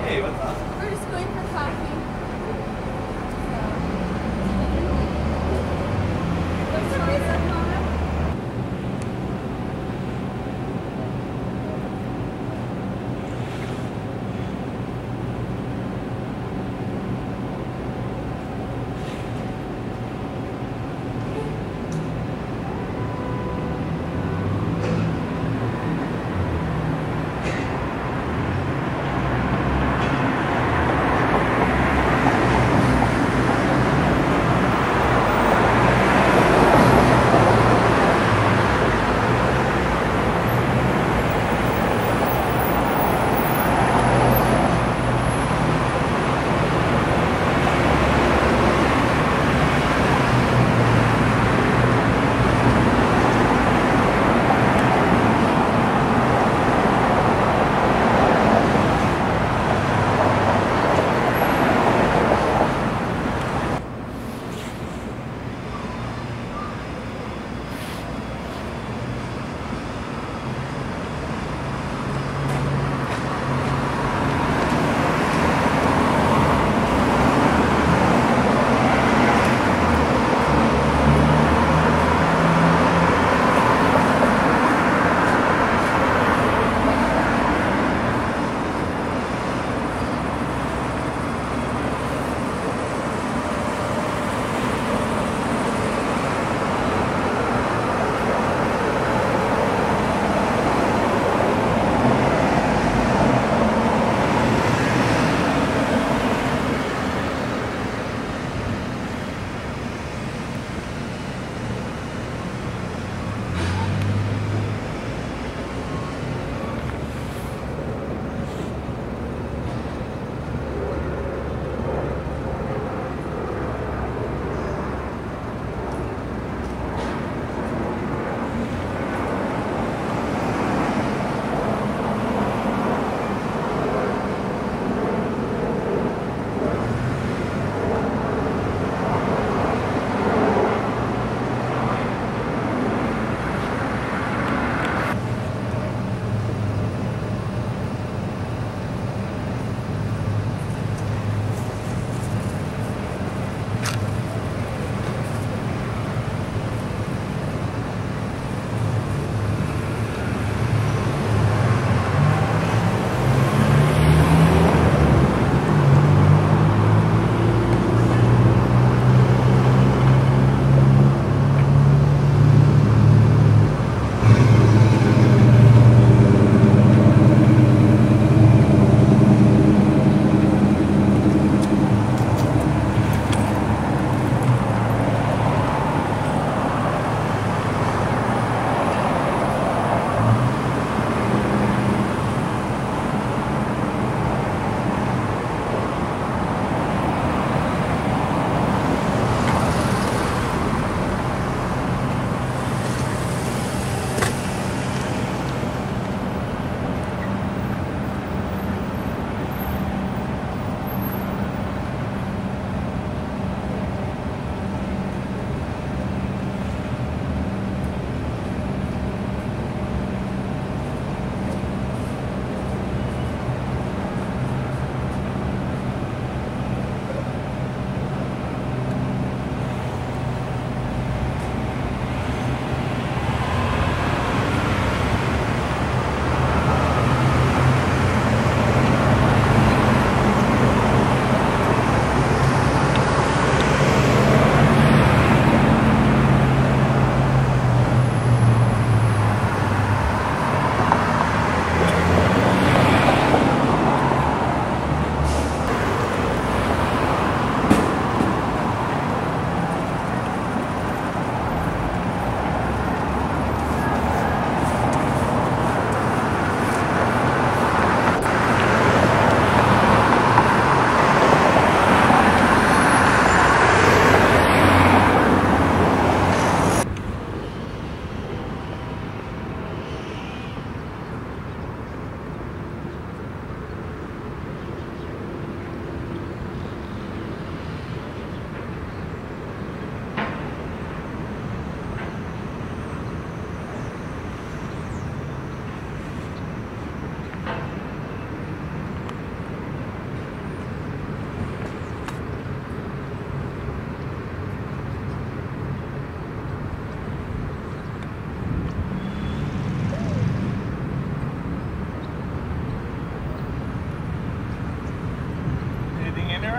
Hey, what's up? We're just going for coffee. What's the reason, Mona?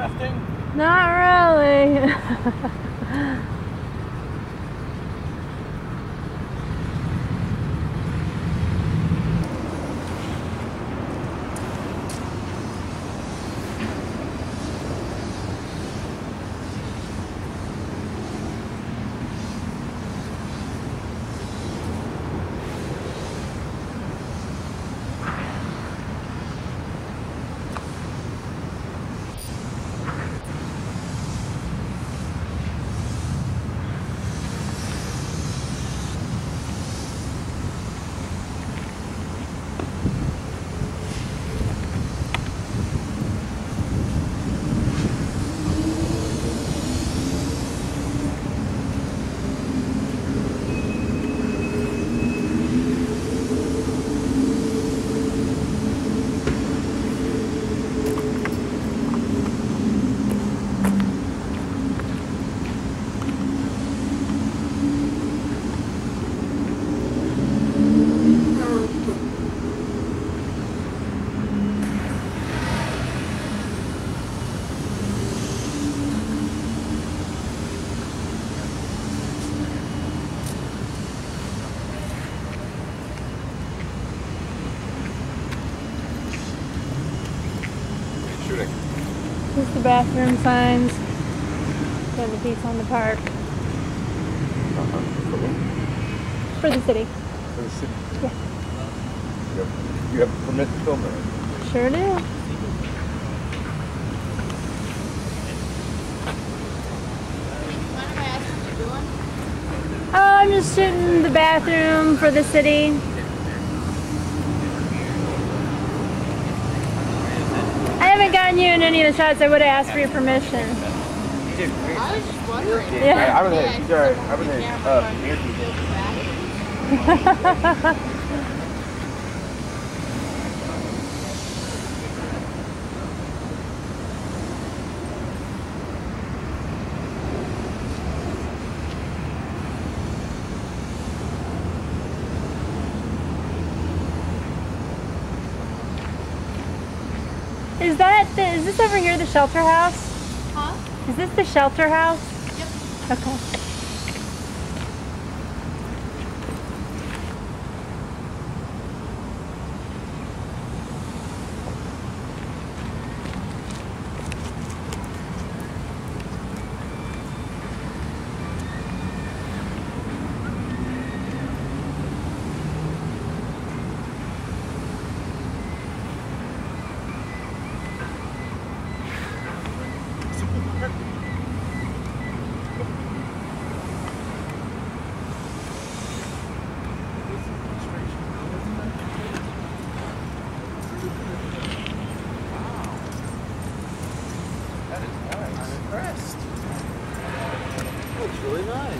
rafting? Not really. Shooting. Just the bathroom signs. Got the piece on the park. For the city. For the city? Yeah. You have a permit to film it? Sure do. Oh, I'm just shooting the bathroom for the city. I haven't gotten you in any of the shots. I would have asked for your permission. I was just wondering. Yeah. I would have Is this over here the shelter house? Huh? Is this the shelter house? Yep. Okay. Looks really nice.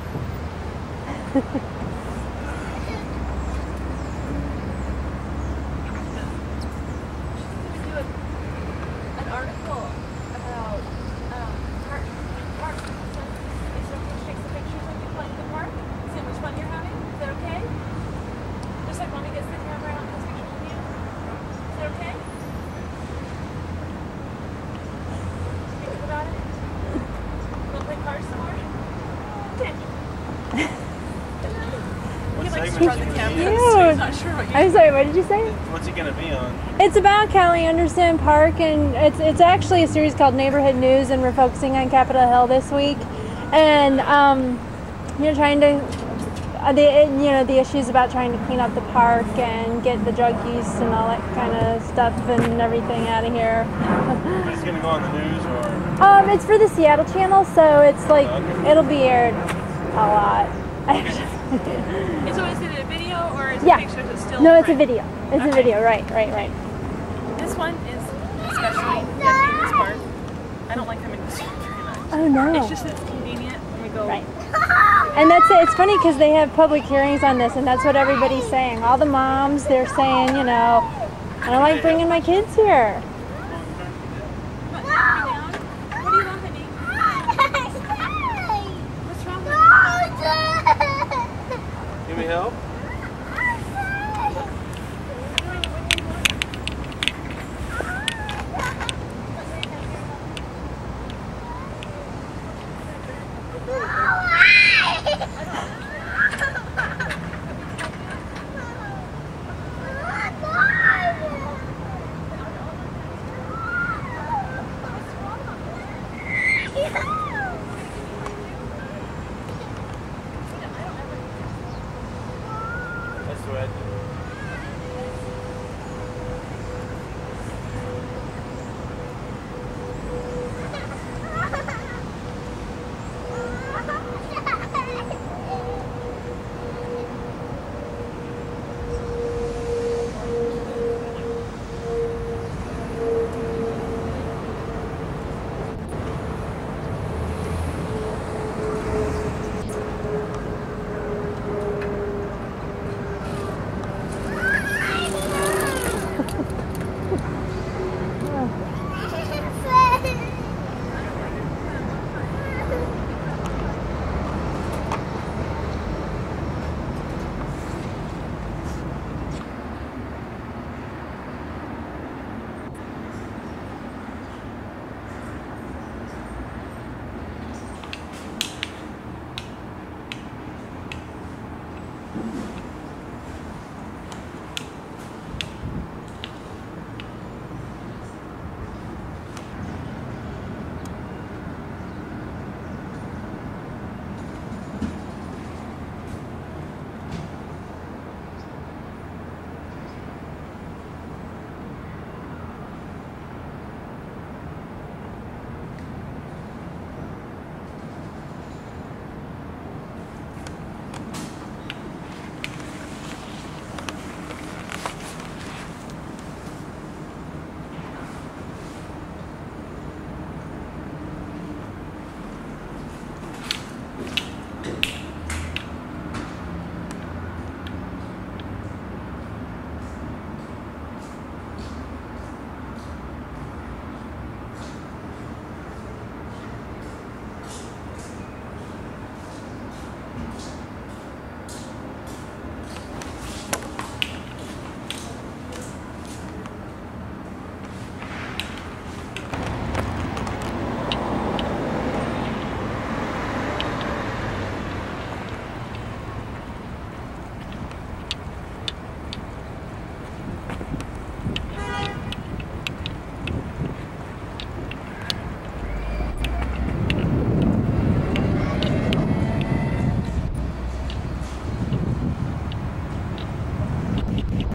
An article about park. Is there take some pictures of you playing in the park? See how much fun you're having? Is that okay? Just like mommy gets the camera out and takes pictures of you. Is that okay? You think about it? Want to play cars some more? Okay. He likes to run the camera, so he's not sure what you're I'm sorry, what did you say? What's he gonna be on? It's about Callie Anderson Park, and it's actually a series called Neighborhood News, and we're focusing on Capitol Hill this week, and you're trying to the issues about trying to clean up the park and get the drug use and all that kind of stuff and everything out of here. Is he gonna go on the news or? It's for the Seattle channel, so it's like it'll be aired a lot. So is it a video or is it Yeah. pictures? It's still No, it's a print? video. It's a video. Right. This one is especially deadly in this part. I don't like coming to this one very much. Oh no. It's just that it's convenient when we go. Right. And that's it. It's funny because they have public hearings on this, and that's what everybody's saying. All the moms, they're saying, I don't like bringing my kids here. What, down? What do you want, honey? What's wrong with you? Give me help. That's what I do.